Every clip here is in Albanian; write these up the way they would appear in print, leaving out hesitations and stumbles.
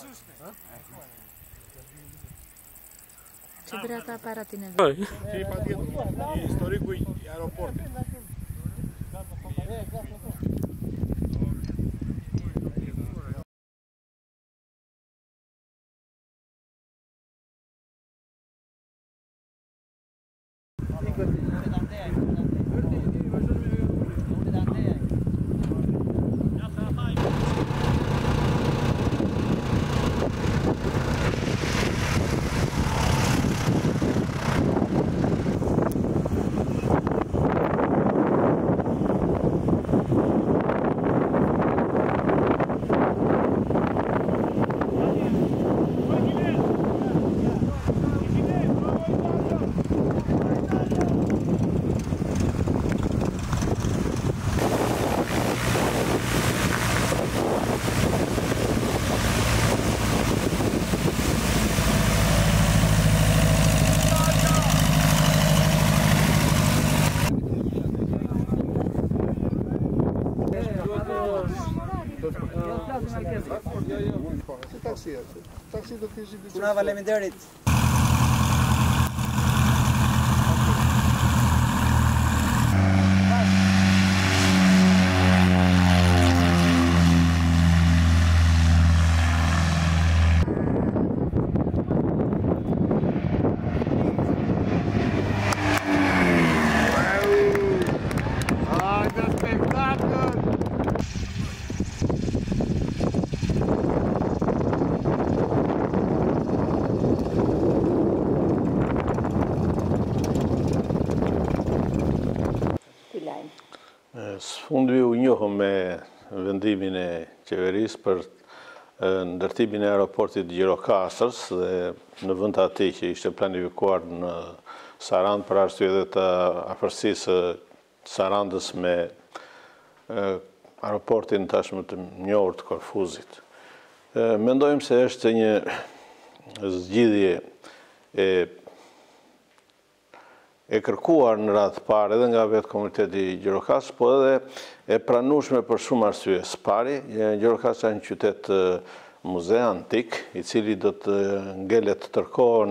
Ce vrea ca aparatine? Și patietul, istoricul aeroportului. Puna faleminderit. Sfundi u njohëm me vendimin e qeverisë për ndërtimin e aeroportit Gjirokastrës dhe në vend të atij që ishte planifikuar në Sarandë për arsye dhe të afërsisë Sarandës me aeroportin tashmë të njohur të Korfuzit. Mendojmë se është një zgjidhje e kërkuar në radhë parë edhe nga vetë komuniteti Gjirokastrës, po edhe e pranueshme për shumë arsye. Së pari, Gjirokastra është një qytet muze antik, i cili do të ngelet tërkohën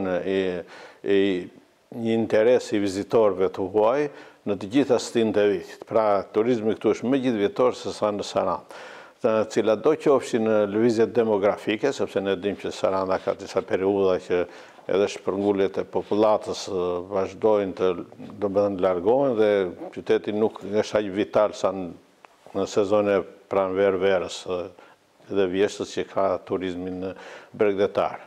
një interes i vizitorëve të huaj në të gjitha stinët e vitit. Pra, turizmi këtu është më gjithvjetor se sa në Sarandë, të cilat do qofshin lëvizjet demografike, sepse ne dimë që Saranda ka disa periudha që edhe shpërngullet e popullatës vazhdojnë të largohen dhe qyteti nuk është aq vital sa në sezone pranverë verës dhe vjeshtës që ka turizmin bregdetar.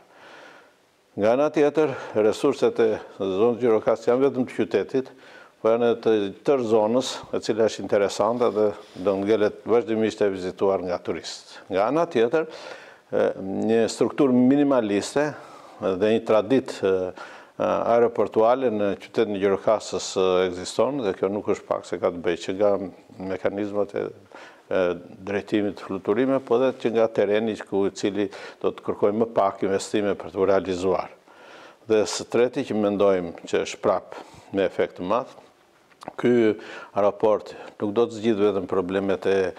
Nga ana tjetër, resurset e zonës Gjirokastrës janë vetëm të qytetit, po janë të tërë zonës, e cila është interesante dhe do ngelet vazhdimisht e vizituar nga turistë. Nga ana tjetër, një strukturë minimaliste dhe një traditë aeroportuale në qytetin e Gjirokastrës ekziston, dhe kjo nuk është pak se ka të bëjë që nga mekanizmat e drejtimit fluturime, po dhe që nga tereni i cili do të kërkojë më pak investime për të realizuar. Dhe së treti që mendojmë që është prapë me efekt të madh, ky aeroport nuk do të zgjidhë vetëm problemet e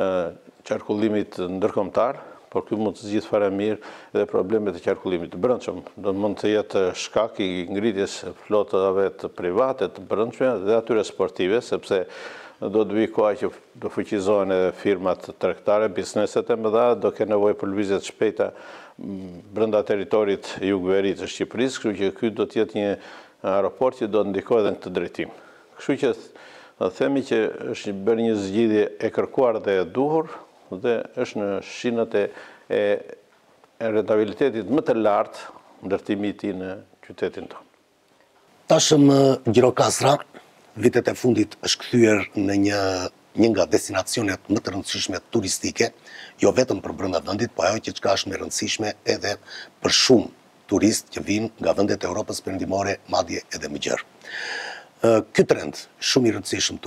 qarkullimit ndërkombëtar, por ky mund të zgjidhë fare mirë edhe problemet e qarkullimit të brendshëm. Do mund të jetë shkak i ngritjes flotave të private të brendshme dhe atyre sportive, sepse do të vijë koha që do fuqizohen edhe firmat tregtare, bizneset e mëdha, do kenë nevojë për lëvizje të shpejta brenda territorit jugverit të Shqipërisë, kështu që ky do të jetë një aeroport që do të ndikojë edhe në këtë drejtim. Kështu që do themi që është bërë një zgjidhje e kërkuar dhe e duhur, dhe është në shinët e rentabilitetit më të lartë ndërtimi i tij në qytetin tonë. Tashëm Gjirokastra, vitet e fundit është kthyer në një nga destinacionet më të rëndësishme turistike, jo vetëm për brenda vendit, po ajo që është më e rëndësishme edhe për shumë turistë që vinë nga vendet e Europës perëndimore, madje edhe më gjerë. Ky trend shumë i rëndësishëm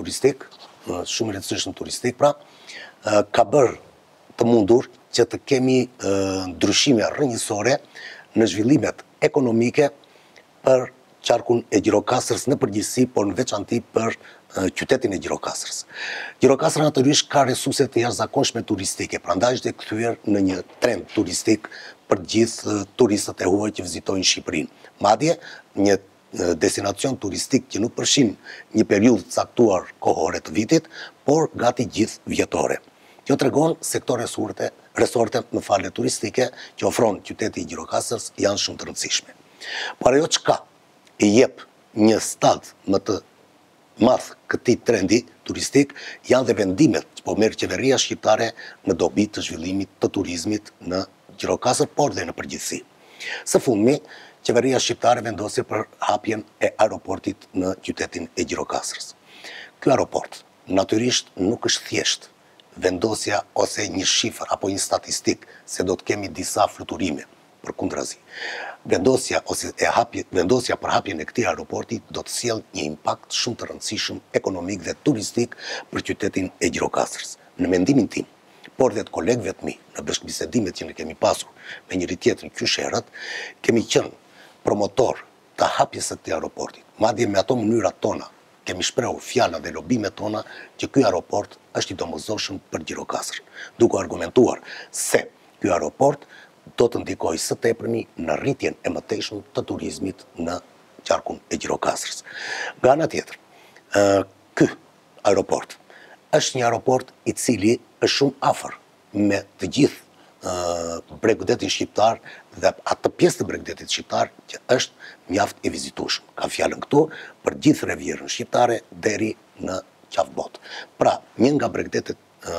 turistik, pra, ka bërë të mundur që të kemi ndryshime rrënjësore në zhvillimet ekonomike për qarkun e Gjirokastrës në përgjithësi, por në veçanti për qytetin e Gjirokastërës. Gjirokastra natyrisht ka resurse të jashtëzakonshme turistike, prandaj është e kthyer në një trend turistik për gjithë turistët e huaj që vizitojnë Shqipërinë. Madje një destinacion turistik që nuk përfshin një periudhë caktuar kohore të vitit, por gati gjithë vjetore. Kjo tregon se këto resorte turistike që ofron qyteti i Gjirokastrës janë shumë të rëndësishme. Por ajo çka i jep një stad më të madh këtij trendi turistik janë dhe vendimet që po merr qeveria shqiptare në dobi të zhvillimit të turizmit në Gjirokastër, por dhe në përgjithësi. Së fundmi, qeveria shqiptare vendosi për hapjen e aeroportit në qytetin e Gjirokastrës. Ky aeroport natyrisht nuk është thjesht vendosja ose një shifër apo një statistik se do të kemi disa fluturime, përkundrazi. Vendosja për hapjen e këtij aeroporti do të sjellë një impakt shumë të rëndësishëm ekonomik dhe turistik për qytetin e Gjirokastrës. Në mendimin tim, por dhe të kolegëve të mi, në bashkëbisedimet që ne kemi pasur me njëri tjetrin kyçherët, kemi qenë promotor të hapjes së këtij aeroporti. Madje me ato mënyrat tona kemi shprehur fjala dhe lobimet tona që ky aeroport është i domosdoshëm për Gjirokastër, duke argumentuar se ky aeroport do të ndikojë së tepërmi në rritjen e mëtejshme të turizmit në qarkun e Gjirokastrës. Nga ana tjetër, ky aeroport është një aeroport i cili është shumë afër me të gjithë bregdetin shqiptar dhe atë pjesë të bregdetit shqiptar që është mjaft e vizitueshëm. Ka fjalën këtu për gjithë revjerën shqiptare deri në qafbotë. Pra, një nga bregdetet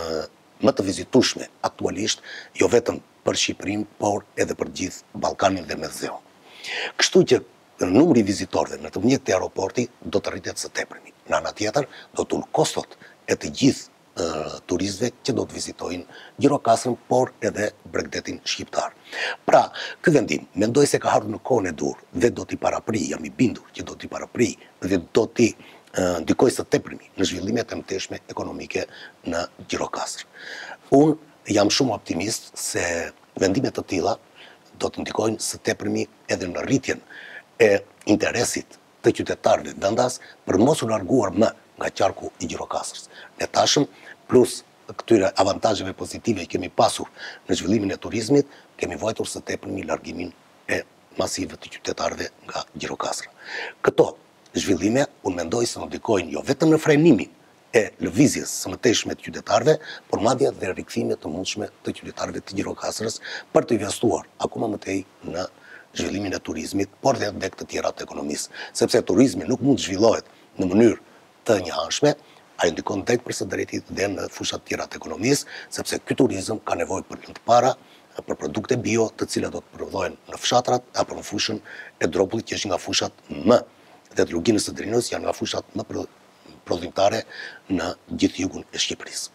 më të vizitueshme aktualisht, jo vetëm për Shqipërinë, por edhe për gjithë Ballkanin dhe Mesdheun. Kështu që numri i vizitorëve në të mjet të aeroportit do të rritet së tepërmi. Në ana tjetër, do të ulë kostot e të gjithë turistëve që do të vizitojnë Gjirokastrën, por edhe bregdetin shqiptar. Pra, ky vendim mendoj se ka ardhur në kohën e dur dhe do t'i parapri, jam i bindur që do t'i parapri dhe do t'i ndikojë së tepërmi në zhvillimet e mëtejshme ekonomike në Gjirokastër. Unë jam shumë optimist se vendimet të tilla do të ndikojnë së tepërmi edhe në rritjen e interesit të qytetarëve vendas për mos u larguar më nga qarku i Gjirokastrës. Ne tashëm, plus këtyre avantazheve pozitive që kemi pasur në zhvillimin e turizmit, kemi vojtur së tepërmi largimin e masive të qytetarëve nga Gjirokastra. Këto zhvillime unë mendoj se ndikojnë jo vetëm në frenimin e lëvizjes së mëtejshme të qytetarëve, por madje dhe rikthime të mundshme të qytetarëve të Gjirokastrës për të investuar akoma më tej në zhvillimin e turizmit, por dhe në të tjera të ekonomisë, sepse turizmi nuk mund të zhvillohet në mënyrë të njëanshme, ai ndikon drejt për së drejti dhe në fushat tjera të ekonomisë, sepse ky turizëm ka nevojë për lëndë para, për produkte bio, të cilat do të prodhohen në fshatrat apo në fushën e Dropullit, që është nga fushat më dhe të Luginës së Drinës, janë nga fushat më prodhimtare në gjithë jugun e Shqipërisë.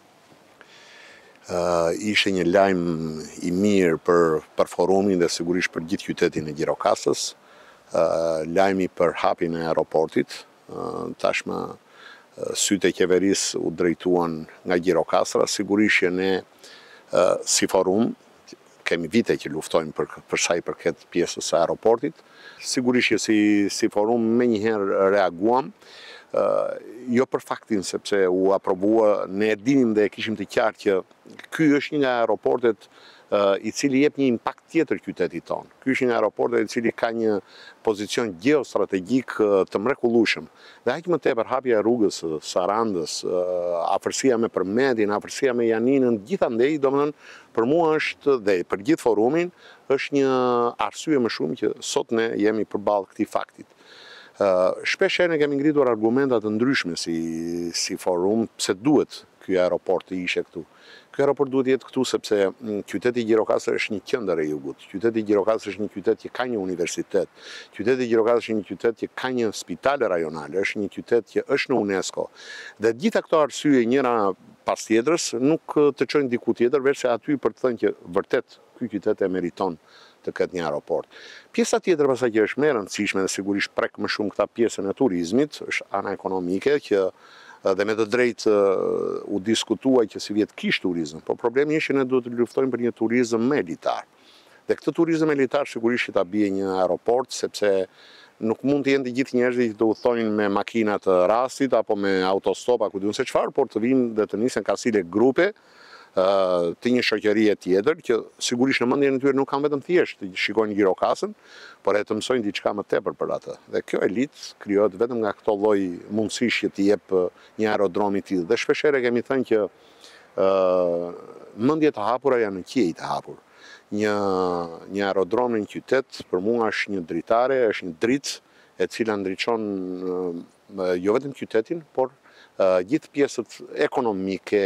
Ishte një lajm i mirë për forumin dhe sigurisht për gjithë qytetin e Gjirokastrës, lajmi për hapjen e aeroportit. Tashmë sytë e qeverisë u drejtuan nga Gjirokastra, sigurisht që ne si forum kemi vite që luftojmë për sa i përket pjesës së aeroportit. Sigurisht që si forum menjëherë reaguam, jo për faktin sepse u aprovua, ne dinim dhe kishim të qartë që ky është një nga aeroportet i cili jep një impakt tjetër qytetit tonë. Ky është një aeroport i cili ka një pozicion geostrategjik të mrekullueshëm. Dhe aq më tepër hapja e rrugës Sarandës, afërsia me Përmendin, afërsia me Janinën, gjithandej, domethënë, për mua është dhe për gjithë forumin është një arsye më shumë që sot ne jemi përballë këtij faktit. Shpesh ne kemi ngritur argumenta të ndryshme si forum pse duhet ky aeroport të ishte këtu. Ky aeroport duhet jetë këtu sepse qyteti i Gjirokastër është një qendër e jugut. Qyteti i Gjirokastër është një qytet që ka një universitet. Qyteti i Gjirokastër është një qytet që ka një spital rajonal, është një qytet që është në UNESCO. Dhe gjitha këto arsye njëra pas tjetrës nuk të çojnë diku tjetër veçse aty për të thënë që vërtet ky qytet e meriton të ketë një aeroport. Pjesa tjetër pastaj që është më e rëndësishme dhe sigurisht prek më shumë këta pjesën e turizmit, është ana ekonomike që dhe me të drejtë u diskutua që si vjet kish turizëm, po problemi është që ne duhet të luftojmë për një turizëm më elitar. Dhe këtë turizëm elitar sigurisht që ta bie një aeroport, sepse nuk mund të jenë të gjithë njerëzit që do udhtojnë me makina të rastit apo me autostop apo diun se çfarë, por të vinë dhe të nisen kasile grupe të një shoqërie tjetër që sigurisht në mendjen e tyre nuk kanë vetëm thjesht të shikojnë gjirokasën, por e të mësojnë diçka më tepër për atë. Dhe kjo elitë krijohet vetëm nga këto lloj mundësish që t'i jep një aerodrom i tillë. Dhe shpeshherë kemi thënë që mendjet e hapura janë në qiej të hapur. Një aerodrom në një qytet për mua është një dritare, është një dritë e cila ndriçon jo vetëm qytetin, por gjithë pjesët ekonomike,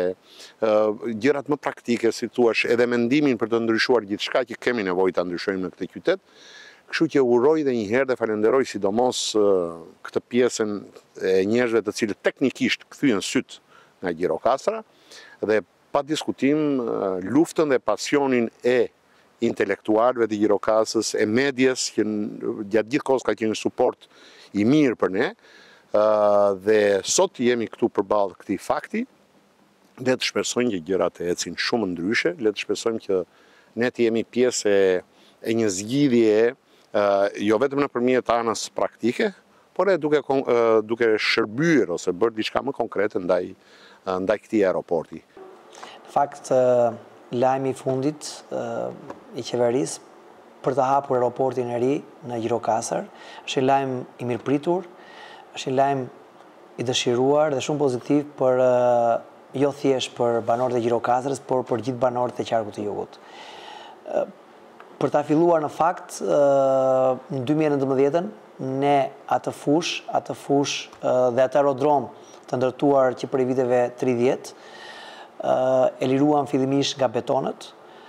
gjërat më praktike, si thuash, edhe mendimin për të ndryshuar gjithçka që kemi nevojë ta ndryshojmë në këtë qytet. Kështu që uroj dhe një herë dhe falenderoj sidomos këtë pjesën e njerëzve të cilët teknikisht kthyen syt nga Gjirokastra dhe pa diskutim luftën dhe pasionin e intelektualëve të Gjirokasës, e medias që gjatë gjithë kohës ka qenë suport i mirë për ne. Dhe sot jemi këtu përballë këtij fakti, le të shpresojmë që gjërat të ecin shumë ndryshe, le të shpresojmë që ne të jemi pjesë e një zgjidhje jo vetëm nëpërmjet anës praktike, por edhe duke shërbyer ose bërë diçka më konkrete ndaj këtij aeroporti. Në fakt, lajmi i fundit i qeverisë për të hapur aeroportin e ri në Gjirokastër është një lajm i mirëpritur. Është një lajm i dëshiruar dhe shumë pozitiv për jo thjesht për banorët e Gjirokastrës, por për gjithë banorët e qarkut të jugut. Për ta filluar në fakt, në 2019, ne atë fush dhe atë aerodrom të ndërtuar që për i viteve 30, e liruam fillimisht nga betonët.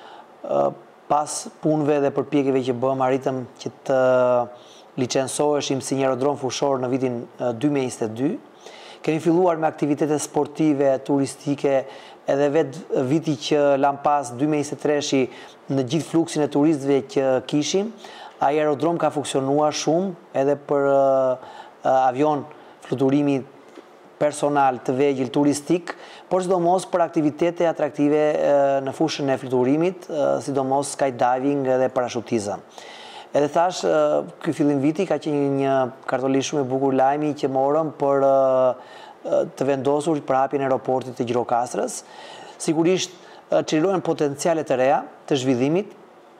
Pas punëve dhe përpjekjeve që bëm, arritëm që të licencoheshim si një aerodrom fushor në vitin 2022. Kemi filluar me aktivitete sportive, turistike, edhe vetë viti që lam pas 2023 në gjithë fluksin e turistëve që kishim, ai aerodrom ka funksionuar shumë edhe për avion fluturimi personal të vegjël turistik, por sidomos për aktivitete atraktive në fushën e fluturimit, sidomos skydiving dhe parashutizëm. Edhe thash, ky fillim viti ka qenë një kartoli shumë e bukur lajmi që morëm për të vendosur për hapjen e aeroportit të Gjirokastrës. Sigurisht çelojnë potenciale të reja të zhvillimit,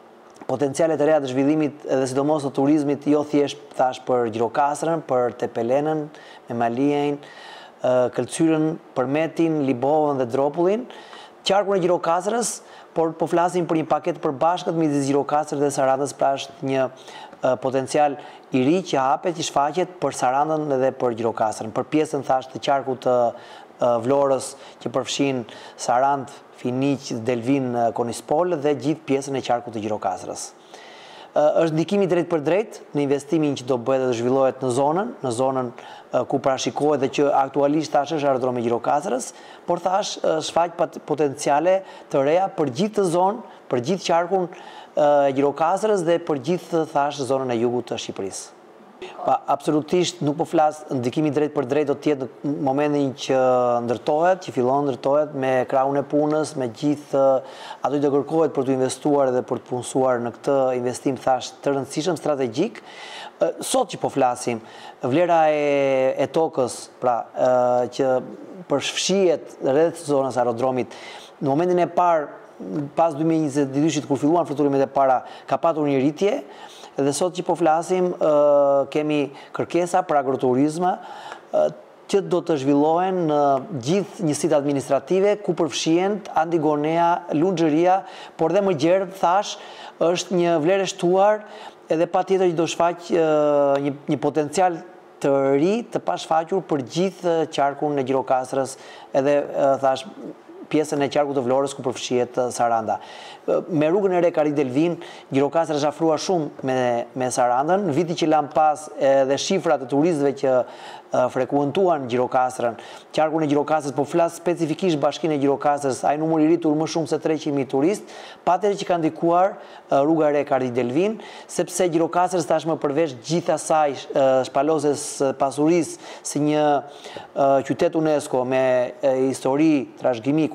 edhe sidomos të turizmit, jo thjesht thash për Gjirokastrën, për Tepelenën, Memalijen, Këlqyrën, Përmetin, Libovën dhe Dropullin, qarkun e Gjirokastrës, por po flasim për një paketë përbashkët midis Gjirokastrës dhe Sarandës, pra është një potencial i ri që hapet, që shfaqet për Sarandën dhe për Gjirokastrën. Për pjesën thash të qarkut të Vlorës që përfshin Sarandë, Finiq, Delvin, Konispol dhe gjithë pjesën e qarkut të Gjirokastrës. Është ndikimi drejt për drejt në investimin që do bëhet dhe të zhvillohet në zonën ku parashikohet dhe që aktualisht thash është aerodromi i Gjirokastrës, por thash shfaq potenciale të reja për gjithë të zonë, për gjithë qarkun e Gjirokastrës dhe për gjithë thash zonën e jugut të Shqipërisë. Absolutisht nuk po flas, ndikimi drejt për drejt do të jetë në momentin që ndërtohet, që fillon ndërtohet me krahun e punës, me gjithë ato që do kërkohet për të investuar dhe për të punësuar në këtë investim thash të rëndësishëm strategjik. Sot që po flasim, vlera e tokës, pra që përfshihet rreth zonës aerodromit, në momentin e parë pas 2022 kur filluan fluturimet e para ka patur një rritje. Dhe sot që po flasim, kemi kërkesa për agroturizma që do të zhvillohen në gjithë njësitë administrative, ku përfshihen Antigonea, Lungjeria, por dhe më gjerë, thash, është një vlerë e shtuar edhe patjetër që do shfaq një potencial të ri, të pashfaqur për gjithë qarkun e Gjirokastrës, edhe thash pjesën e qarkut të Vlorës ku përfshihet Saranda. Me rrugën e re Kari Delvin, Gjirokastra është afruar shumë me Sarandën. Në viti që lam pas dhe shifrat e turistëve që frekuentuan Gjirokastrën, qarkun e Gjirokastrës, po flas specifikisht bashkinë e Gjirokastrës, ai numër i rritur më shumë se 300.000 turistë, patjetër që ka ndikuar rruga e re Kari Delvin, sepse Gjirokastrës tashmë përveç gjithë asaj shpalosjes pasurisë si një qytet UNESCO me histori, trashëgimi,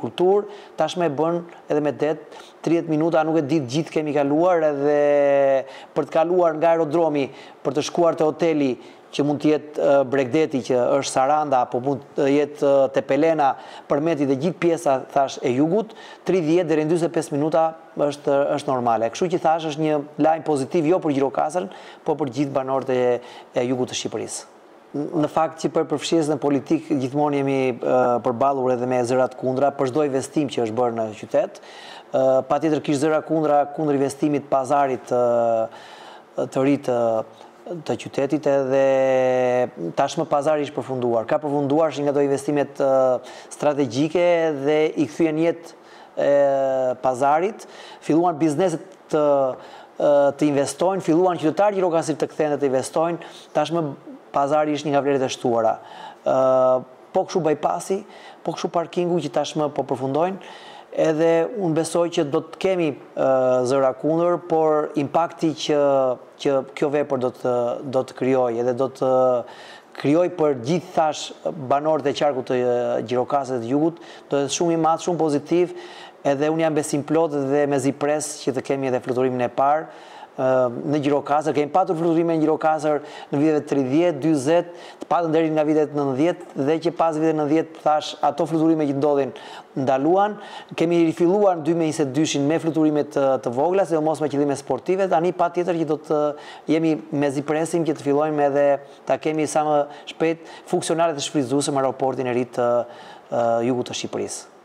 kulturë, tashme e bën edhe me det, 30 minuta nuk e ditë gjithë kemi kaluar edhe për të kaluar nga aerodromi, për të shkuar të hoteli, që mund të jetë Bregdeti, që është Saranda, apo mund të jetë Tepelena, Përmeti dhe gjithë pjesa, thash, e jugut, 30 deri në 45 minuta është normale. Kështu që thash është një lajm pozitiv jo për Gjirokastër, po për gjithë banorët e jugut të Shqipërisë. Në fakt që për përfshirjen në politikë gjithmonë jemi përballur edhe me zërat kundra për çdo investim që është bërë në qytet. Patjetër kish zëra kundër investimit pazarit të ri të qytetit, edhe tashmë pazari është përfunduar. Ka përfunduar nga do investimet strategjike dhe i kthyen jetë pazarit, filluan bizneset të investojnë, filluan qytetarë gjirokastrit të kthehen dhe të investojnë, tashmë pazari është një nga vlerat e shtuara. Po kështu bypassi, po kështu parkingu që tashmë po përfundojnë, edhe unë besoj që do të kemi zëra kundër, por impakti që kjo vepër do të krijoj edhe do të krijoj për gjithë thash banorët e qarkut të Gjirokastrit dhe të Jugut, do të shumë i madh, shumë pozitiv, edhe unë jam besim plot dhe mezi pres që të kemi edhe fluturimin e parë në Gjirokastër. Kemi patur fluturime në Gjirokastër në vitet 30, 40, të patën deri nga vitet 90, dhe që pas vitet 90 thash ato fluturime që ndodhin ndaluan. Kemi rifilluar në 2022 me fluturime të vogla, sidomos me qëllime sportive, tani patjetër që do të jemi mezi presim që të fillojmë edhe ta kemi sa më shpejt funksionale të shfrytzuesëm aeroportin e ri të jugut të Shqipërisë.